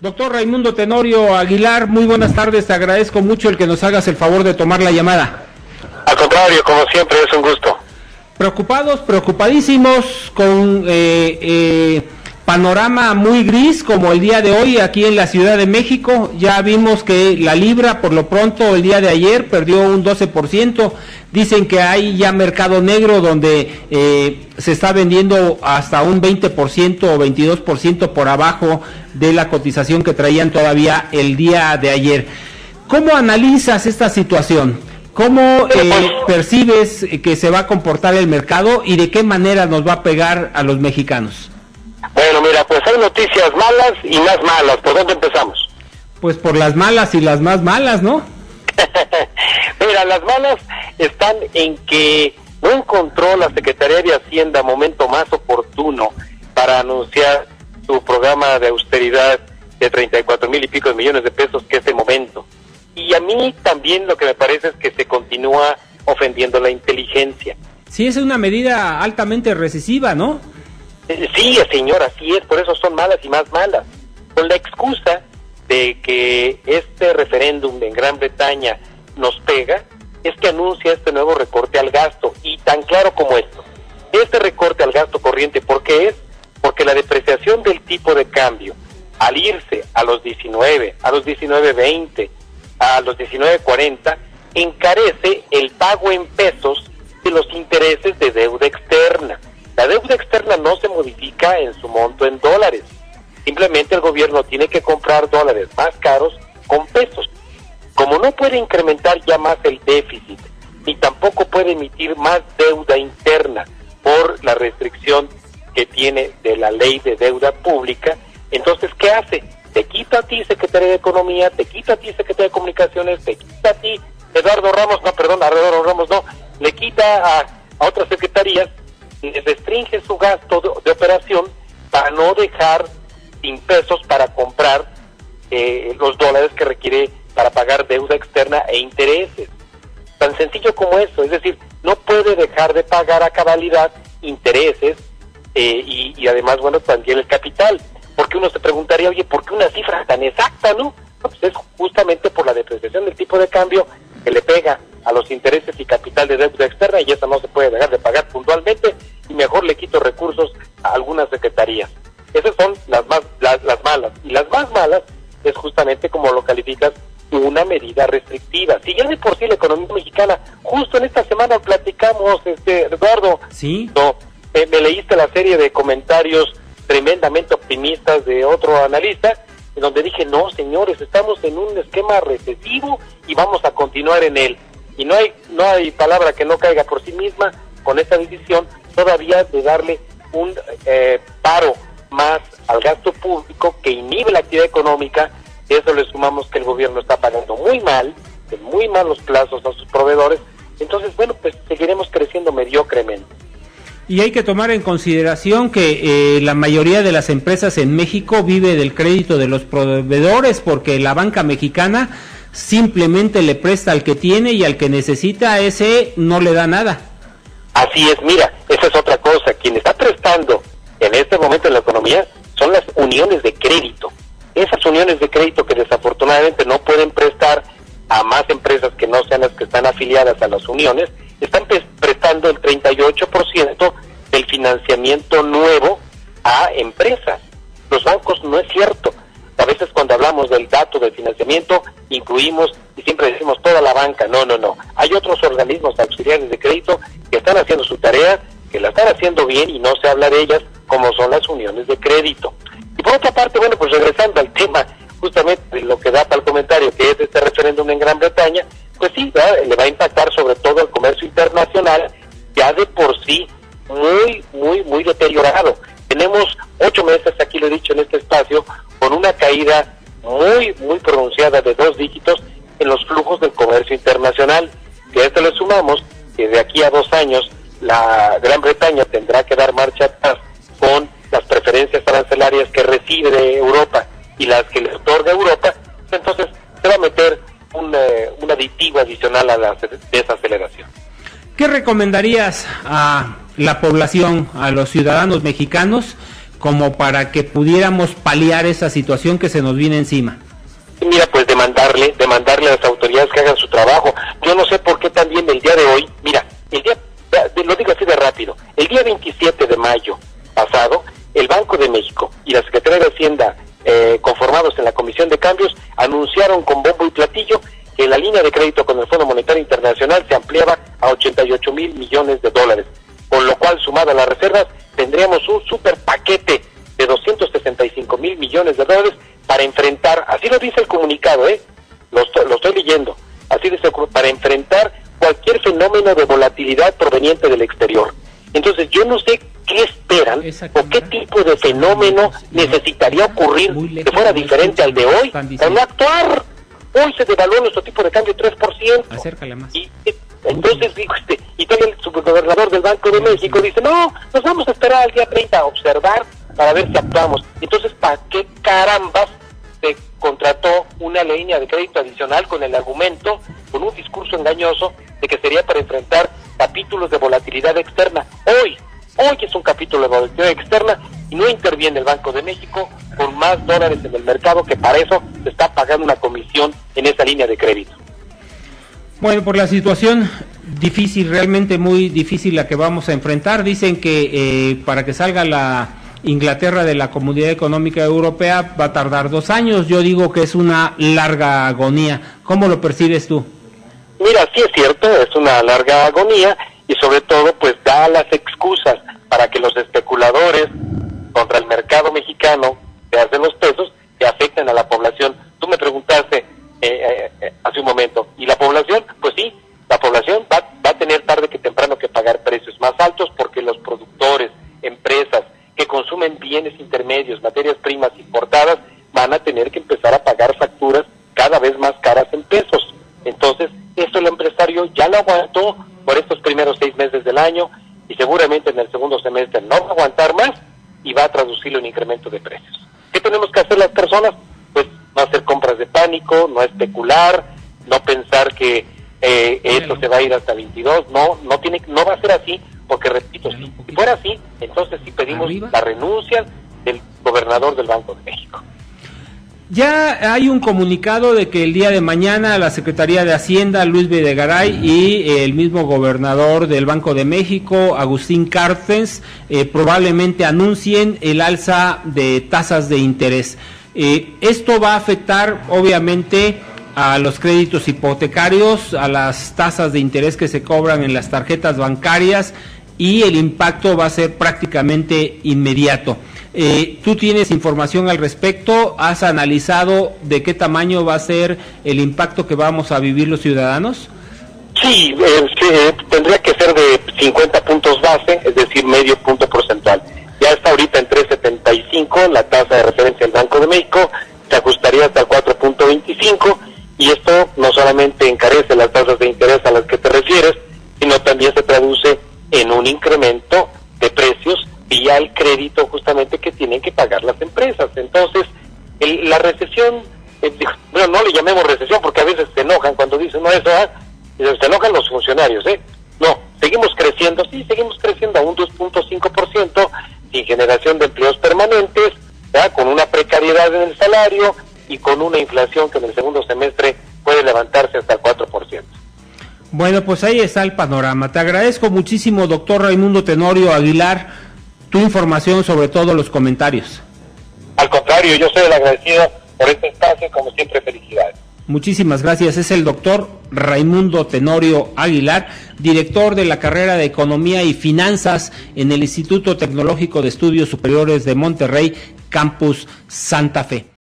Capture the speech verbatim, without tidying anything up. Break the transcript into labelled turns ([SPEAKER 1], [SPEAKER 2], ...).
[SPEAKER 1] Doctor Raimundo Tenorio Aguilar, muy buenas tardes, te agradezco mucho el que nos hagas el favor de tomar la llamada.
[SPEAKER 2] Al contrario, como siempre, es un gusto.
[SPEAKER 1] Preocupados, preocupadísimos, con eh, eh, panorama muy gris como el día de hoy aquí en la Ciudad de México. Ya vimos que la libra, por lo pronto, el día de ayer perdió un doce por ciento. Dicen que hay ya mercado negro donde eh, se está vendiendo hasta un veinte por ciento o veintidós por ciento por abajo de la cotización que traían todavía el día de ayer. ¿Cómo analizas esta situación? ¿Cómo eh, percibes que se va a comportar el mercado y de qué manera nos va a pegar a los mexicanos?
[SPEAKER 2] Bueno, mira, pues hay noticias malas y más malas. ¿Por dónde empezamos?
[SPEAKER 1] Pues por las malas y las más malas, ¿no?
[SPEAKER 2] Mira, las malas están en que no encontró la Secretaría de Hacienda momento más oportuno para anunciar su programa de austeridad de treinta y cuatro mil y pico de millones de pesos, que es el momento. Y a mí también lo que me parece es que se continúa ofendiendo la inteligencia.
[SPEAKER 1] Sí, es una medida altamente recesiva, ¿no?
[SPEAKER 2] Sí, señor, así es, por eso son malas y más malas. Con la excusa de que este referéndum en Gran Bretaña nos pega, es que anuncia este nuevo recorte al gasto, y tan claro como esto. Este recorte al gasto corriente, ¿por qué es? Porque la depreciación del tipo de cambio, al irse a los diecinueve, a los diecinueve veinte, a los diecinueve cuarenta, encarece el pago en pesos de los intereses de deuda externa. La deuda externa no se modifica en su monto en dólares. Simplemente el gobierno tiene que comprar dólares más caros con pesos. Como no puede incrementar ya más el déficit, ni tampoco puede emitir más deuda interna por la restricción que tiene de la ley de deuda pública, entonces, ¿qué hace? Te quita a ti, Secretaría de Economía, te quita a ti, Secretaría de Comunicaciones, te quita a ti, Eduardo Ramos, no, perdón, a Eduardo Ramos no, le quita a, a otras secretarías, le restringe su gasto de, de operación para no dejar sin pesos para comprar eh, los dólares que requiere para pagar deuda externa e intereses. Tan sencillo como eso, es decir, no puede dejar de pagar a cabalidad intereses eh, y, y además, bueno, también el capital. Porque uno se preguntaría, oye, ¿por qué una cifra tan exacta, no? No, pues es justamente por la depreciación del tipo de cambio que le pega a los intereses y capital de deuda externa, y eso no se puede dejar de pagar puntualmente, y mejor le quito recursos a algunas secretarías. Esas son las más las, las malas. Y las más malas es justamente, como lo calificas, una medida restrictiva. Si ya de por sí la economía mexicana, justo en esta semana platicamos, este Eduardo,
[SPEAKER 1] ¿sí?
[SPEAKER 2] No, eh, me leíste la serie de comentarios tremendamente optimistas de otro analista, en donde dije, no, señores, estamos en un esquema recesivo y vamos a continuar en él. Y no hay no hay palabra que no caiga por sí misma con esta decisión todavía de darle un eh, paro más al gasto público que inhibe la actividad económica. Eso le sumamos que el gobierno está pagando muy mal, en muy malos plazos a sus proveedores. Entonces, bueno, pues seguiremos creciendo mediocremente.
[SPEAKER 1] Y hay que tomar en consideración que eh, la mayoría de las empresas en México vive del crédito de los proveedores, porque la banca mexicana simplemente le presta al que tiene y al que necesita, ese no le da nada.
[SPEAKER 2] Así es, mira, esa es otra cosa. Quien está prestando en este momento en la economía son las uniones de crédito. Esas uniones de crédito que desafortunadamente no pueden prestar a más empresas que no sean las que están afiliadas a las uniones, están prestando el treinta y ocho por ciento del financiamiento nuevo a empresas. Los bancos, no es cierto. A veces cuando hablamos del dato del financiamiento, incluimos y siempre decimos toda la banca. No, no, no. Hay otros organismos auxiliares de crédito que están haciendo su tarea, que la están haciendo bien y no se habla de ellas, como son las uniones de crédito. Y por otra parte, bueno, pues regresando al tema justamente de lo que da para el comentario, que es este referéndum en Gran Bretaña, pues sí, ¿verdad? Le va a impactar sobre todo el comercio internacional, ya de por sí muy, muy, muy deteriorado. Tenemos ocho meses, aquí lo he dicho en este espacio, con una caída muy, muy pronunciada de dos dígitos en los flujos del comercio internacional. Si a esto le sumamos que de aquí a dos años la Gran Bretaña tendrá que dar marcha atrás con las preferencias arancelarias que recibe de Europa y las que le otorga Europa, entonces se va a meter un, eh, un aditivo adicional a la desaceleración.
[SPEAKER 1] ¿Qué recomendarías a la población, a los ciudadanos mexicanos, como para que pudiéramos paliar esa situación que se nos viene encima?
[SPEAKER 2] Mira, pues demandarle, demandarle a las autoridades que hagan su trabajo. Yo no sé por qué también el día de hoy, mira, el día, lo digo así de rápido, el día veintisiete de mayo pasado, el Banco de México y la Secretaría de Hacienda, eh, conformados en la Comisión de Cambios, anunciaron con bombo y platillo que la línea de crédito con el Fondo Monetario Internacional se ampliaba a ochenta y ocho mil millones de dólares, con lo cual, sumado a las reservas, tendríamos un super paquete de doscientos sesenta y cinco mil millones de dólares para enfrentar, así lo dice el comunicado, ¿eh? Lo estoy, lo estoy leyendo, así dice, para enfrentar cualquier fenómeno de volatilidad proveniente del exterior. Entonces, yo no sé qué esperan o qué tipo de fenómeno necesitaría ocurrir que fuera diferente al de hoy para no actuar. Hoy se devaluó nuestro tipo de cambio tres por ciento.
[SPEAKER 1] Acércale más.
[SPEAKER 2] Y, entonces, digo, este, y también el subgobernador del Banco de México dice, no, nos vamos a esperar al día treinta a observar para ver si actuamos. Entonces, ¿para qué carambas se contrató una línea de crédito adicional con el argumento, con un discurso engañoso de que sería para enfrentar capítulos de volatilidad externa? Hoy, hoy es un capítulo de volatilidad externa y no interviene el Banco de México con más dólares en el mercado, que para eso se está pagando una comisión en esa línea de crédito.
[SPEAKER 1] Bueno, por la situación difícil, realmente muy difícil la que vamos a enfrentar, dicen que eh, para que salga la Inglaterra de la Comunidad Económica Europea va a tardar dos años. Yo digo que es una larga agonía. ¿Cómo lo percibes tú?
[SPEAKER 2] Mira, sí es cierto, es una larga agonía y sobre todo pues da las excusas para que los especuladores contra el mercado mexicano que hacen los pesos que afecten a la población. Tú me preguntaste eh, eh, hace un momento, ¿y la población? Pues sí, la población va, va a tener tarde que temprano que pagar precios más altos porque los productores, empresas que consumen bienes intermedios, materias primas importadas, van a tener que empezar a pagar facturas cada vez más caras en pesos. Entonces, esto el empresario ya lo aguantó por estos primeros seis meses del año y seguramente en el segundo semestre no va a aguantar más y va a traducirlo en incremento de precios. ¿Qué tenemos que hacer las personas? Pues no hacer compras de pánico, no especular, no pensar que eh, esto se va a ir hasta veintidós, no, no tiene, no va a ser así, porque repito, si fuera así, entonces sí pedimos ¿Arriba? la renuncia del gobernador del Banco de México.
[SPEAKER 1] Ya hay un comunicado de que el día de mañana la Secretaría de Hacienda, Luis Videgaray, y eh, el mismo gobernador del Banco de México, Agustín Carstens, eh, probablemente anuncien el alza de tasas de interés. Eh, esto va a afectar, obviamente, a los créditos hipotecarios, a las tasas de interés que se cobran en las tarjetas bancarias, y el impacto va a ser prácticamente inmediato. Eh, ¿Tú tienes información al respecto? ¿Has analizado de qué tamaño va a ser el impacto que vamos a vivir los ciudadanos?
[SPEAKER 2] Sí, eh, sí, tendría que ser de cincuenta puntos base, es decir, medio punto porcentual. Ya está ahorita en tres punto setenta y cinco, la tasa de referencia del Banco de México, se ajustaría hasta el cuatro punto veinticinco, y esto no solamente encarece las tasas de interés a las que te refieres, sino también se traduce en un incremento de precios vía el crédito justamente que tienen que pagar las empresas. Entonces, el, la recesión, eh, bueno, no le llamemos recesión porque a veces se enojan cuando dicen, no, eso, ah, se enojan los funcionarios, ¿eh? No, seguimos creciendo, sí, seguimos creciendo a un dos punto cinco por ciento, sin generación de empleos permanentes, ¿verdad? Con una precariedad en el salario y con una inflación que en el segundo semestre puede levantarse hasta el cuatro por ciento.
[SPEAKER 1] Bueno, pues ahí está el panorama. Te agradezco muchísimo, doctor Raimundo Tenorio Aguilar, tu información, sobre todo los comentarios.
[SPEAKER 2] Al contrario, yo soy el agradecido por este espacio, como siempre, felicidades.
[SPEAKER 1] Muchísimas gracias. Es el doctor Raimundo Tenorio Aguilar, director de la carrera de Economía y Finanzas en el Instituto Tecnológico de Estudios Superiores de Monterrey, Campus Santa Fe.